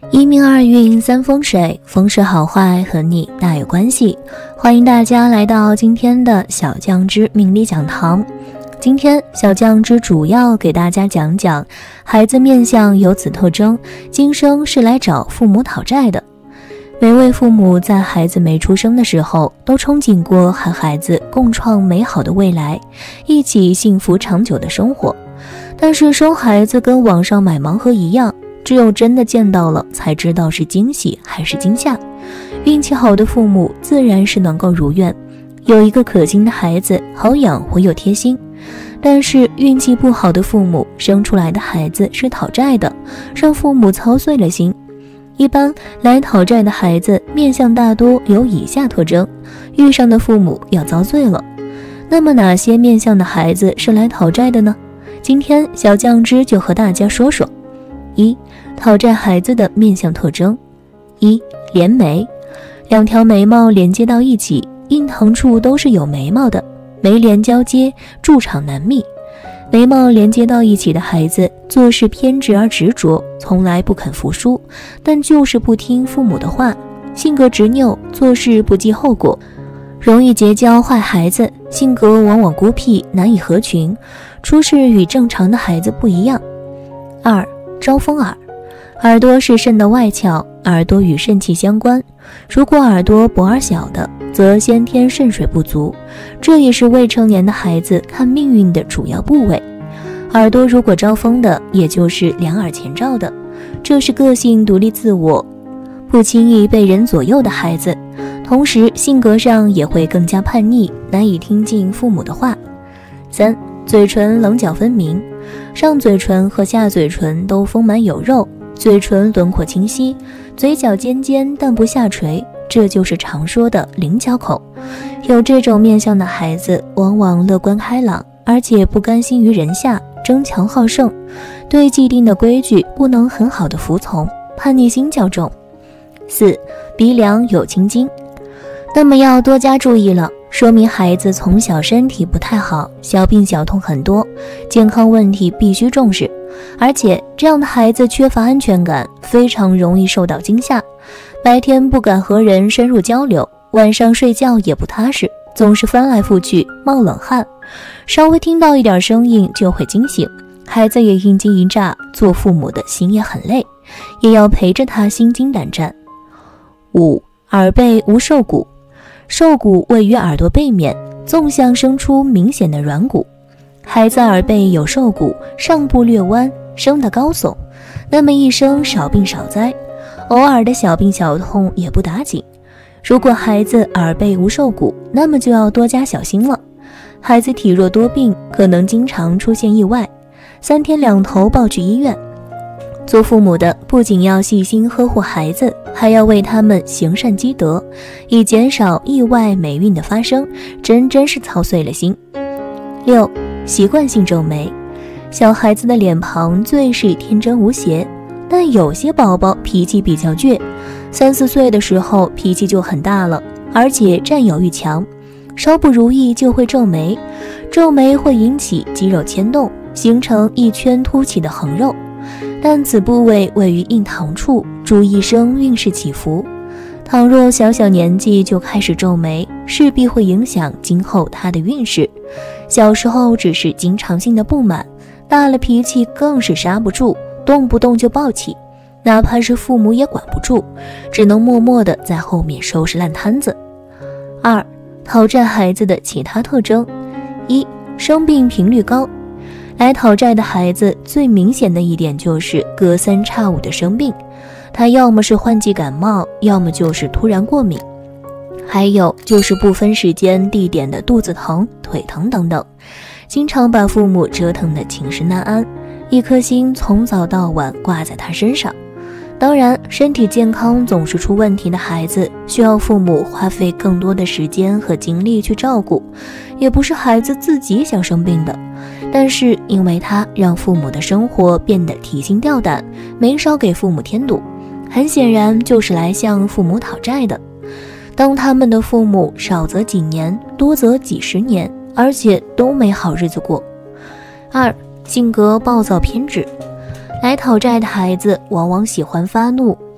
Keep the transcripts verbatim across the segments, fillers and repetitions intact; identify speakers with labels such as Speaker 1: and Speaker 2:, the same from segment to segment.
Speaker 1: 一命二运三风水，风水好坏和你大有关系。欢迎大家来到今天的小酱之命理讲堂。今天小酱之主要给大家讲讲孩子面相有此特征，今生是来找父母讨债的。每位父母在孩子没出生的时候，都憧憬过和孩子共创美好的未来，一起幸福长久的生活。但是生孩子跟网上买盲盒一样，只有真的见到了才知道是惊喜还是惊吓。运气好的父母自然是能够如愿，有一个可亲的孩子，好养活又贴心。但是运气不好的父母生出来的孩子是讨债的，让父母操碎了心。一般来讨债的孩子面相大多有以下特征，遇上的父母要遭罪了。那么哪些面相的孩子是来讨债的呢？今天小酱汁就和大家说说。一、讨债孩子的面相特征。一、连眉，两条眉毛连接到一起，印堂处都是有眉毛的，眉连交接，筑场难觅。眉毛连接到一起的孩子做事偏执而执着，从来不肯服输，但就是不听父母的话，性格执拗，做事不计后果，容易结交坏孩子，性格往往孤僻，难以合群，处事与正常的孩子不一样。二、招风耳，耳朵是肾的外窍，耳朵与肾气相关，如果耳朵薄而小的，则先天肾水不足，这也是未成年的孩子看命运的主要部位。耳朵如果招风的，也就是两耳前照的，这是个性独立自我，不轻易被人左右的孩子，同时性格上也会更加叛逆，难以听进父母的话。三、嘴唇棱角分明，上嘴唇和下嘴唇都丰满有肉，嘴唇轮廓清晰，嘴角尖尖但不下垂，这就是常说的菱角口。有这种面相的孩子往往乐观开朗，而且不甘心于人下，争强好胜，对既定的规矩不能很好的服从，叛逆心较重。四、鼻梁有青筋，那么要多加注意了，说明孩子从小身体不太好，小病小痛很多，健康问题必须重视。而且这样的孩子缺乏安全感，非常容易受到惊吓，白天不敢和人深入交流，晚上睡觉也不踏实，总是翻来覆去，冒冷汗，稍微听到一点声音就会惊醒，孩子也一惊一乍，做父母的心也很累，也要陪着他心惊胆战。五、耳背无兽骨，兽骨位于耳朵背面，纵向生出明显的软骨，孩子耳背有兽骨，上部略弯，生得高耸，那么一生少病少灾，偶尔的小病小痛也不打紧。如果孩子耳背无兽骨，那么就要多加小心了。孩子体弱多病，可能经常出现意外，三天两头抱去医院。做父母的不仅要细心呵护孩子，还要为他们行善积德，以减少意外霉运的发生，真真是操碎了心。六、习惯性皱眉，小孩子的脸庞最是天真无邪，但有些宝宝脾气比较倔，三四岁的时候脾气就很大了，而且占有欲强，稍不如意就会皱眉，皱眉会引起肌肉牵动，形成一圈凸起的横肉，但此部位位于印堂处，主一生运势起伏。倘若小小年纪就开始皱眉，势必会影响今后他的运势。小时候只是经常性的不满，大了脾气更是刹不住，动不动就暴起，哪怕是父母也管不住，只能默默地在后面收拾烂摊子。二、讨债孩子的其他特征。一、生病频率高，来讨债的孩子最明显的一点就是隔三差五的生病，他要么是换季感冒，要么就是突然过敏，还有就是不分时间地点的肚子疼、腿疼等等，经常把父母折腾得寝食难安，一颗心从早到晚挂在他身上。当然，身体健康总是出问题的孩子，需要父母花费更多的时间和精力去照顾，也不是孩子自己想生病的，但是因为他让父母的生活变得提心吊胆，没少给父母添堵，很显然就是来向父母讨债的。当他们的父母少则几年，多则几十年，而且都没好日子过。二、性格暴躁偏执，来讨债的孩子往往喜欢发怒，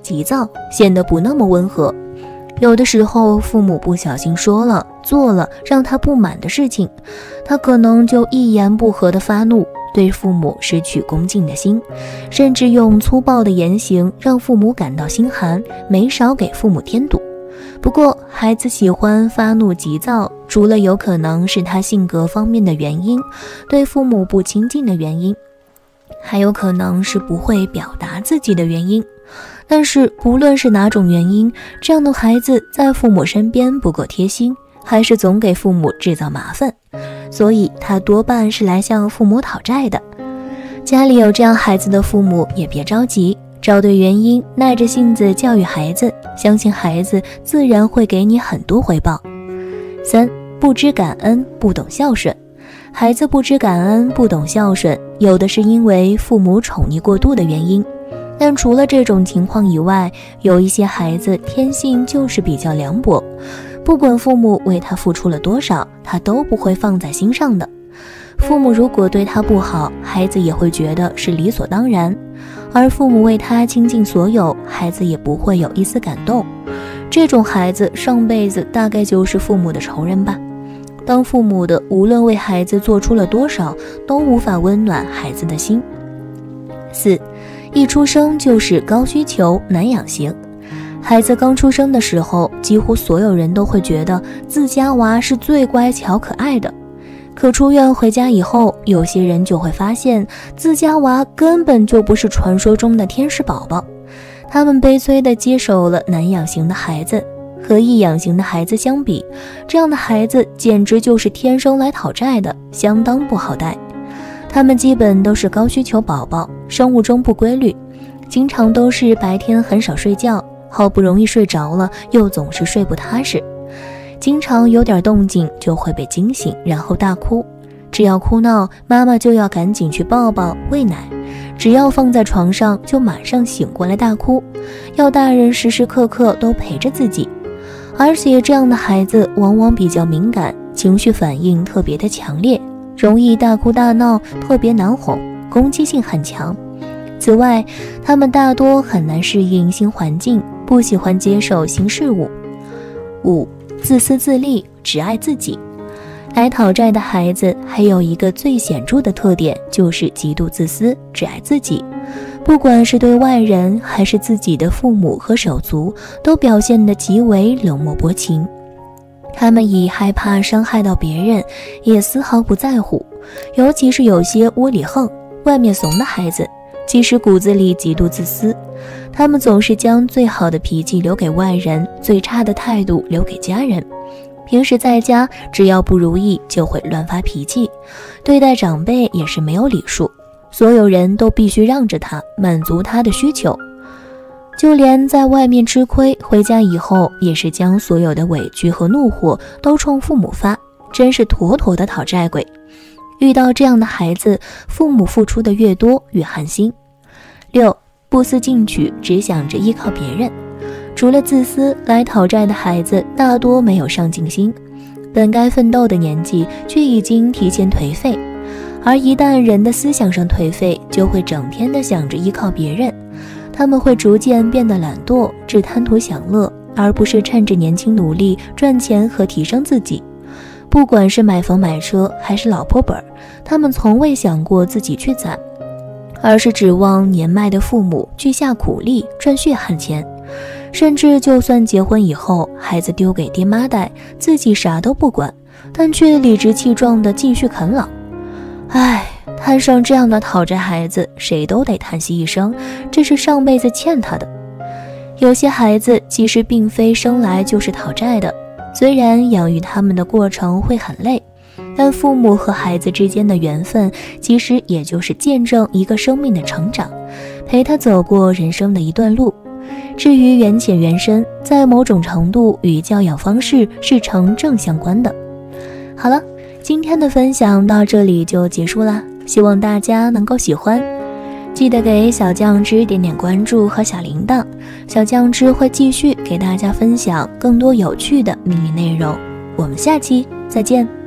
Speaker 1: 急躁，显得不那么温和。有的时候父母不小心说了做了让他不满的事情，他可能就一言不合的发怒，对父母失去恭敬的心，甚至用粗暴的言行让父母感到心寒，没少给父母添堵。不过孩子喜欢发怒急躁，除了有可能是他性格方面的原因，对父母不亲近的原因，还有可能是不会表达自己的原因。但是不论是哪种原因，这样的孩子在父母身边不够贴心，还是总给父母制造麻烦，所以他多半是来向父母讨债的。家里有这样孩子的父母也别着急，找对原因，耐着性子教育孩子，相信孩子自然会给你很多回报。三、不知感恩，不懂孝顺。孩子不知感恩，不懂孝顺，有的是因为父母宠溺过度的原因，但除了这种情况以外，有一些孩子天性就是比较凉薄，不管父母为他付出了多少，他都不会放在心上的。父母如果对他不好，孩子也会觉得是理所当然，而父母为他倾尽所有，孩子也不会有一丝感动。这种孩子上辈子大概就是父母的仇人吧。当父母的无论为孩子做出了多少，都无法温暖孩子的心。四、一出生就是高需求难养型。孩子刚出生的时候，几乎所有人都会觉得自家娃是最乖巧可爱的，可出院回家以后，有些人就会发现自家娃根本就不是传说中的天使宝宝。他们悲催地接手了难养型的孩子，和易养型的孩子相比，这样的孩子简直就是天生来讨债的，相当不好带。他们基本都是高需求宝宝，生物钟不规律，经常都是白天很少睡觉，好不容易睡着了，又总是睡不踏实，经常有点动静就会被惊醒，然后大哭。只要哭闹，妈妈就要赶紧去抱抱喂奶，只要放在床上就马上醒过来大哭，要大人时时刻刻都陪着自己。而且这样的孩子往往比较敏感，情绪反应特别的强烈，容易大哭大闹，特别难哄，攻击性很强。此外，他们大多很难适应新环境，不喜欢接受新事物。五、自私自利，只爱自己。来讨债的孩子还有一个最显著的特点，就是极度自私，只爱自己。不管是对外人还是自己的父母和手足，都表现得极为冷漠薄情。他们以害怕伤害到别人，也丝毫不在乎。尤其是有些窝里横、外面怂的孩子，其实骨子里极度自私。他们总是将最好的脾气留给外人，最差的态度留给家人。平时在家，只要不如意就会乱发脾气，对待长辈也是没有礼数，所有人都必须让着他，满足他的需求。就连在外面吃亏，回家以后也是将所有的委屈和怒火都冲父母发，真是妥妥的讨债鬼。遇到这样的孩子，父母付出的越多越寒心。六、不思进取，只想着依靠别人。除了自私，来讨债的孩子大多没有上进心，本该奋斗的年纪却已经提前颓废。而一旦人的思想上颓废，就会整天的想着依靠别人，他们会逐渐变得懒惰，只贪图享乐，而不是趁着年轻努力赚钱和提升自己。不管是买房买车还是老婆本，他们从未想过自己去攒，而是指望年迈的父母去下苦力赚血汗钱。甚至就算结婚以后，孩子丢给爹妈带，自己啥都不管，但却理直气壮地继续啃老。唉，摊上这样的讨债孩子，谁都得叹息一声，这是上辈子欠他的。有些孩子其实并非生来就是讨债的，虽然养育他们的过程会很累，但父母和孩子之间的缘分，其实也就是见证一个生命的成长，陪他走过人生的一段路。至于缘浅缘深，在某种程度与教养方式是成正相关的。好了，今天的分享到这里就结束啦，希望大家能够喜欢。记得给小酱汁点点关注和小铃铛，小酱汁会继续给大家分享更多有趣的命理内容。我们下期再见。